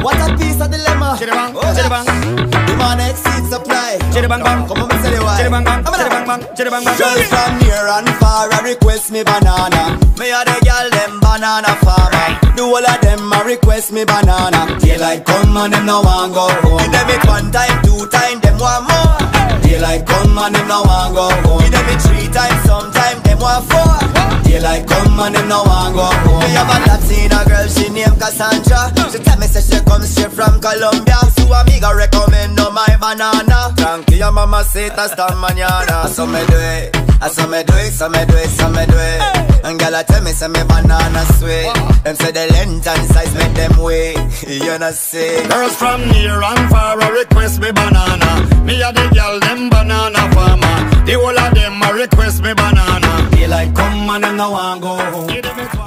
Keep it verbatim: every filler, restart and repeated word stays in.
What a piece of dilemma. Chitty bang, chitty bang. Demand exceeds supply. Chitty bang bang. Come on, me say the why. Chitty bang bang, chitty bang bang, chitty bang bang. Girls from near and far a request me banana. Me a the girl them banana farmer. The whole of them a request me banana. Daylight come and them no want go home. Give them it one time, two time, them want more. Daylight come and them no want go home. Give them it three times, sometime them want four. Daylight come and them no want go home. Me have a Latina girl, she named Cassandra. She tell me say she come straight from Colombia. So amiga recommend no my banana. Tranquila mama say hasta mañana. So me do it, so me do it, so me do it, so me do it. And girl tell me say me banana sweet. Them say the length and size make them wait. You know see. Girls from near and far a request me banana. Me a the girl them banana farmer. The whole of them a request me banana. Daylight come and them no want go home.